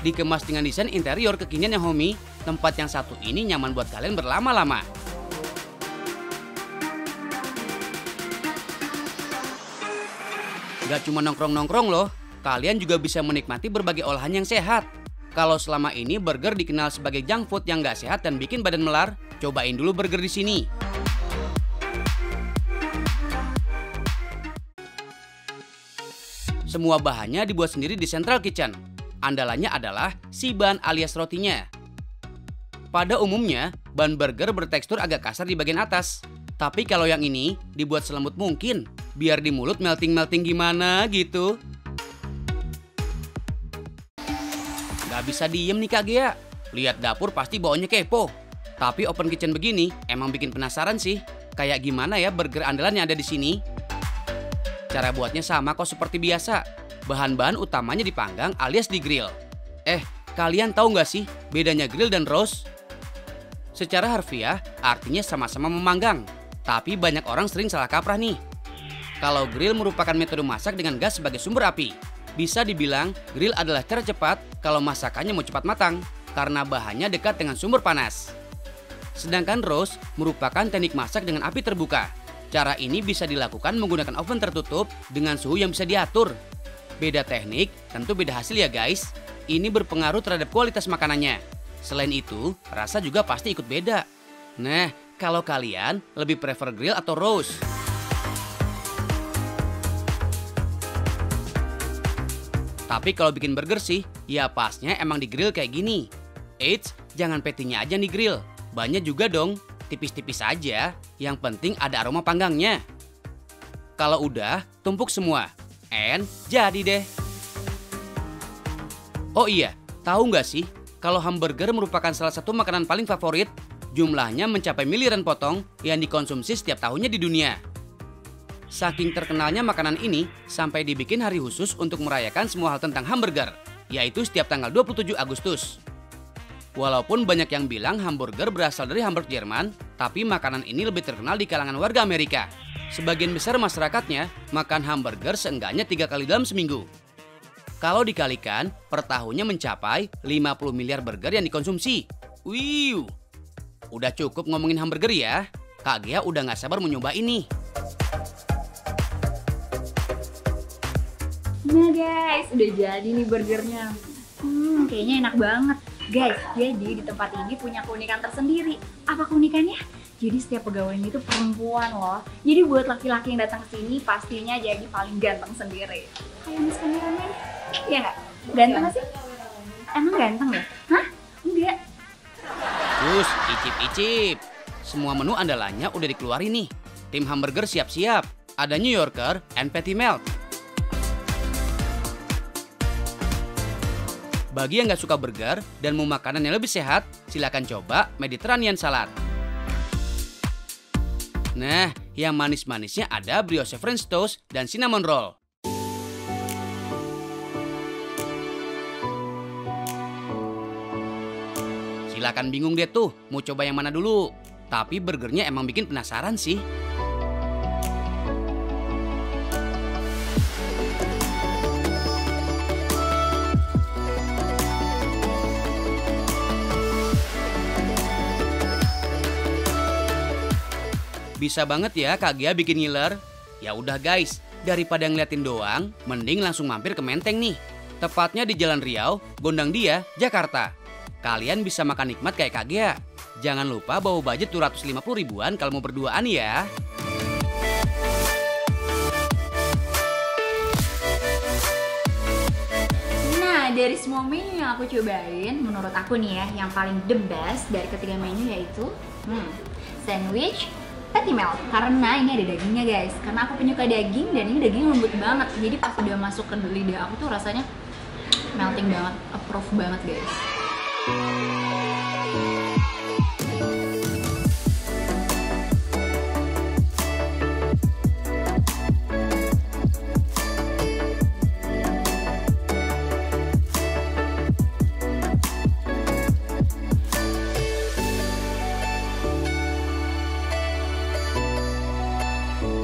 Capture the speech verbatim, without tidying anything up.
Dikemas dengan desain interior kekinian yang homey, tempat yang satu ini nyaman buat kalian berlama-lama. Gak cuma nongkrong-nongkrong loh, kalian juga bisa menikmati berbagai olahan yang sehat. Kalau selama ini burger dikenal sebagai junk food yang gak sehat dan bikin badan melar, cobain dulu burger di sini. Semua bahannya dibuat sendiri di Central Kitchen. Andalannya adalah si ban alias rotinya. Pada umumnya, ban burger bertekstur agak kasar di bagian atas. Tapi kalau yang ini dibuat selembut mungkin, biar di mulut melting-melting gimana gitu. Gak bisa diem nih Kak Gea. Lihat dapur pasti baunya kepo. Tapi open kitchen begini emang bikin penasaran sih. Kayak gimana ya burger andalan yang ada di sini? Cara buatnya sama kok seperti biasa. Bahan-bahan utamanya dipanggang alias di grill. Eh, kalian tahu nggak sih bedanya grill dan roast? Secara harfiah artinya sama-sama memanggang. Tapi banyak orang sering salah kaprah nih. Kalau grill merupakan metode masak dengan gas sebagai sumber api. Bisa dibilang grill adalah cara cepat kalau masakannya mau cepat matang karena bahannya dekat dengan sumber panas. Sedangkan roast merupakan teknik masak dengan api terbuka. Cara ini bisa dilakukan menggunakan oven tertutup dengan suhu yang bisa diatur. Beda teknik, tentu beda hasil ya guys. Ini berpengaruh terhadap kualitas makanannya. Selain itu, rasa juga pasti ikut beda. Nah, kalau kalian lebih prefer grill atau roast? Tapi kalau bikin burger sih, ya pasnya emang di grill kayak gini. Eits, jangan patty-nya aja di grill. Banyak juga dong, tipis-tipis aja. Yang penting ada aroma panggangnya. Kalau udah, tumpuk semua. And jadi deh. Oh iya, tahu nggak sih? Kalau hamburger merupakan salah satu makanan paling favorit, jumlahnya mencapai miliaran potong yang dikonsumsi setiap tahunnya di dunia. Saking terkenalnya makanan ini, sampai dibikin hari khusus untuk merayakan semua hal tentang hamburger, yaitu setiap tanggal dua puluh tujuh Agustus. Walaupun banyak yang bilang hamburger berasal dari Hamburg, Jerman, tapi makanan ini lebih terkenal di kalangan warga Amerika. Sebagian besar masyarakatnya makan hamburger seenggaknya tiga kali dalam seminggu. Kalau dikalikan, per tahunnya mencapai lima puluh miliar burger yang dikonsumsi. Wiu, udah cukup ngomongin hamburger ya. Kak Gea udah gak sabar mau nyobain nih. Nah guys, udah jadi nih burgernya. Hmm, kayaknya enak banget. Guys, jadi di tempat ini punya keunikan tersendiri. Apa keunikannya? Jadi setiap pegawainya itu perempuan loh. Jadi buat laki-laki yang datang ke sini pastinya jadi paling ganteng sendiri. Kayak Mas Kameramen. Iya nggak? Ganteng nggak sih? Emang ganteng ya? Hah? Enggak. Terus, icip-icip. Semua menu andalannya udah dikeluarin nih. Tim hamburger siap-siap. Ada New Yorker and Patty Melt. Bagi yang nggak suka burger dan mau makanan yang lebih sehat, silakan coba Mediterranean Salad. Nah, yang manis-manisnya ada brioche French toast dan cinnamon roll. Silakan bingung deh tuh, mau coba yang mana dulu. Tapi burgernya emang bikin penasaran sih. Bisa banget ya Kak Gea bikin ngiler. Ya udah guys, daripada ngeliatin doang, mending langsung mampir ke Menteng nih. Tepatnya di Jalan Riau, Gondang Dia, Jakarta. Kalian bisa makan nikmat kayak Kak Gea. Jangan lupa bawa budget dua ratus lima puluh ribuan kalau mau berduaan ya. Nah, dari semua menu yang aku cobain, menurut aku nih ya, yang paling the best dari ketiga menu yaitu hmm, sandwich Patty Melt, karena ini ada dagingnya guys. Karena aku penyuka daging dan ini daging lembut banget. Jadi pas udah masuk ke lidah aku tuh rasanya melting banget, approve banget guys.